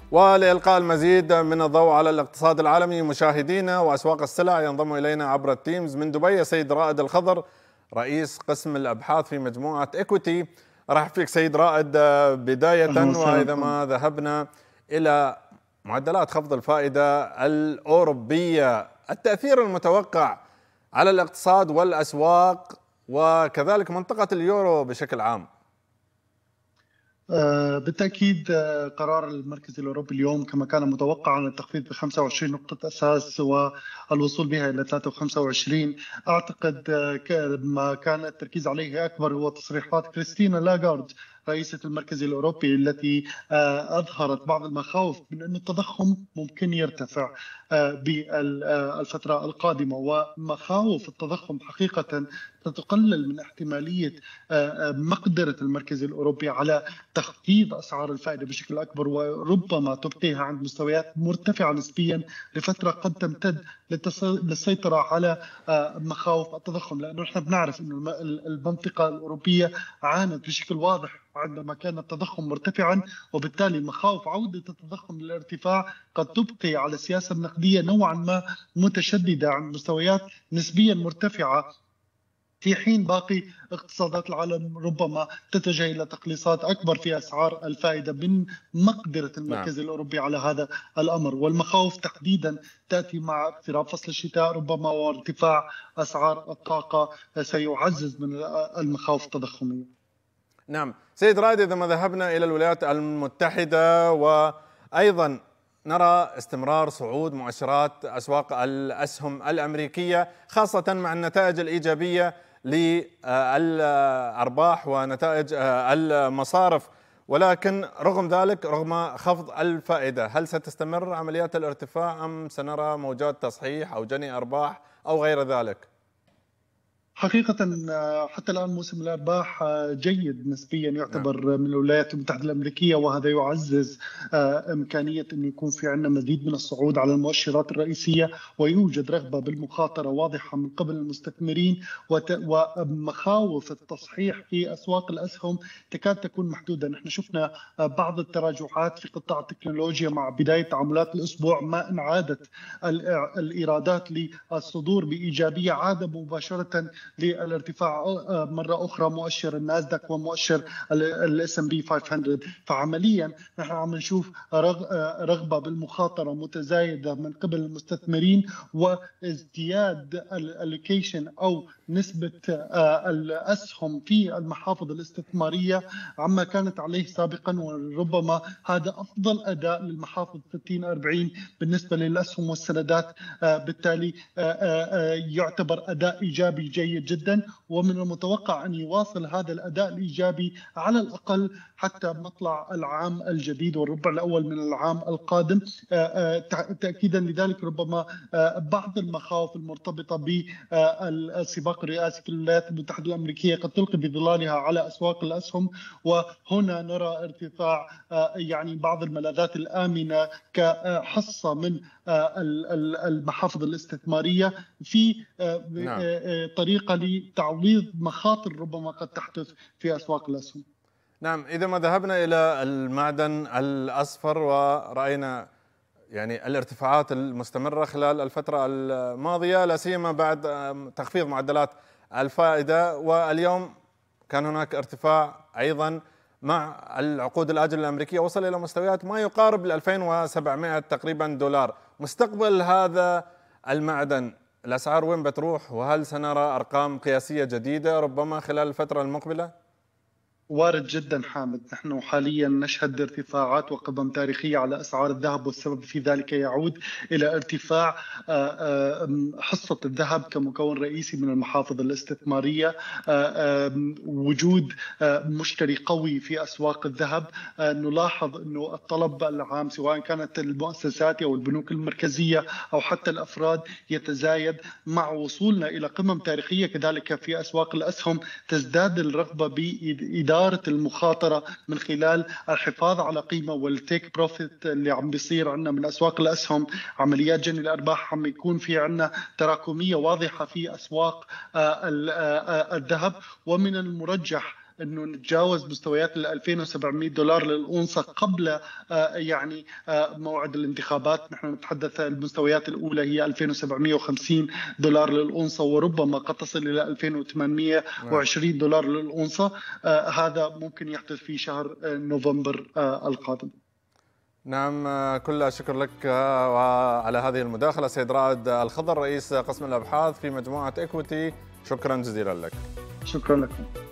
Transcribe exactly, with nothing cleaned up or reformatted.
ولإلقاء المزيد من الضوء على الاقتصاد العالمي مشاهدينا وأسواق السلع، ينضم إلينا عبر التيمز من دبي السيد رائد الخضر، رئيس قسم الأبحاث في مجموعة إيكويتي. أرحب فيك سيد رائد. بداية، وإذا ما ذهبنا إلى معدلات خفض الفائدة الأوروبية، التأثير المتوقع على الاقتصاد والأسواق وكذلك منطقة اليورو بشكل عام. بالتأكيد قرار المركز الأوروبي اليوم كما كان متوقعا التخفيض ب خمسة وعشرين نقطة أساس والوصول بها إلى ثلاثة وخمسة وعشرين. أعتقد ما كان التركيز عليه أكبر هو تصريحات كريستينا لاغارد رئيسة المركز الأوروبي التي أظهرت بعض المخاوف من أن التضخم ممكن يرتفع بالفترة القادمة، ومخاوف التضخم حقيقة تقلل من احتمالية مقدرة المركز الأوروبي على تخفيض أسعار الفائدة بشكل أكبر، وربما تبقيها عند مستويات مرتفعة نسبيا لفترة قد تمتد للسيطرة على مخاوف التضخم، لأنه نحن بنعرف أن المنطقة الأوروبية عانت بشكل واضح عندما كان التضخم مرتفعا، وبالتالي مخاوف عودة التضخم للارتفاع قد تبقي على السياسة النقدية نوعا ما متشددة عند مستويات نسبيا مرتفعة، في حين باقي اقتصادات العالم ربما تتجه إلى تقليصات أكبر في أسعار الفائدة من مقدرة المركز نعم. الأوروبي على هذا الأمر. والمخاوف تحديدا تأتي مع اقتراب فصل الشتاء ربما، وارتفاع أسعار الطاقة سيعزز من المخاوف التضخمية. نعم سيد رائد، إذا ما ذهبنا إلى الولايات المتحدة وأيضا نرى استمرار صعود مؤشرات أسواق الأسهم الأمريكية، خاصة مع النتائج الإيجابية للأرباح ونتائج المصارف، ولكن رغم ذلك رغم خفض الفائدة، هل ستستمر عمليات الارتفاع أم سنرى موجات تصحيح أو جني أرباح أو غير ذلك؟ حقيقة حتى الآن موسم الأرباح جيد نسبيا يعتبر نعم. من الولايات المتحدة الأمريكية، وهذا يعزز إمكانية أن يكون في عندنا مزيد من الصعود على المؤشرات الرئيسية، ويوجد رغبة بالمخاطرة واضحة من قبل المستثمرين، ومخاوف التصحيح في أسواق الأسهم تكاد تكون محدودة. نحن شفنا بعض التراجعات في قطاع التكنولوجيا مع بداية تعاملات الأسبوع، ما إن عادت الإيرادات للصدور بإيجابية عاد مباشرة للارتفاع مرة أخرى مؤشر الناسداك ومؤشر الاس ام بي خمسمئة. فعمليا نحن عم نشوف رغبة بالمخاطرة متزايدة من قبل المستثمرين، وازدياد الالوكيشن أو نسبة الأسهم في المحافظ الاستثمارية عما كانت عليه سابقا، وربما هذا أفضل أداء للمحافظ ستين أربعين بالنسبة للأسهم والسندات. بالتالي يعتبر أداء إيجابي جيد جدا، ومن المتوقع أن يواصل هذا الأداء الإيجابي على الأقل حتى مطلع العام الجديد والربع الأول من العام القادم. تأكيدا لذلك ربما بعض المخاوف المرتبطة بالسباق الرئاسي في الولايات المتحدة الأمريكية قد تلقي بظلالها على أسواق الأسهم، وهنا نرى ارتفاع يعني بعض الملاذات الآمنة كحصة من المحافظ الاستثمارية في نعم. طريقة لتعويض مخاطر ربما قد تحدث في أسواق الأسهم. نعم، إذا ما ذهبنا إلى المعدن الأصفر ورأينا يعني الارتفاعات المستمرة خلال الفترة الماضية، لا سيما بعد تخفيض معدلات الفائدة، واليوم كان هناك ارتفاع أيضا مع العقود الآجلة الأمريكية وصل إلى مستويات ما يقارب ال ألفين وسبعمئة تقريبا دولار. مستقبل هذا المعدن، الأسعار وين بتروح؟ وهل سنرى أرقام قياسية جديدة ربما خلال الفترة المقبلة؟ وارد جدا حامد، نحن حاليا نشهد ارتفاعات وقمم تاريخية على أسعار الذهب، والسبب في ذلك يعود إلى ارتفاع حصة الذهب كمكون رئيسي من المحافظ الاستثمارية، وجود مشتري قوي في أسواق الذهب. نلاحظ أنه الطلب العام سواء كانت المؤسسات أو البنوك المركزية أو حتى الأفراد يتزايد، مع وصولنا إلى قمم تاريخية كذلك في أسواق الأسهم تزداد الرغبة بإدارة المخاطرة من خلال الحفاظ على قيمة والتيك بروفيت اللي عم بيصير عندنا من أسواق الأسهم. عمليات جني الأرباح عم يكون في عندنا تراكمية واضحة في أسواق الذهب، ومن المرجح أنه نتجاوز مستويات ال ألفين وسبعمئة دولار للأونصة قبل يعني موعد الانتخابات. نحن نتحدث المستويات الأولى هي ألفين وسبعمئة وخمسين دولار للأونصة، وربما قد تصل إلى ألفين وثمانمئة وعشرين دولار للأونصة. هذا ممكن يحدث في شهر نوفمبر القادم. نعم، كل الشكر لك وعلى هذه المداخلة سيد رائد الخضر، رئيس قسم الأبحاث في مجموعة إكويتي. شكرا جزيلا لك. شكرا لكم.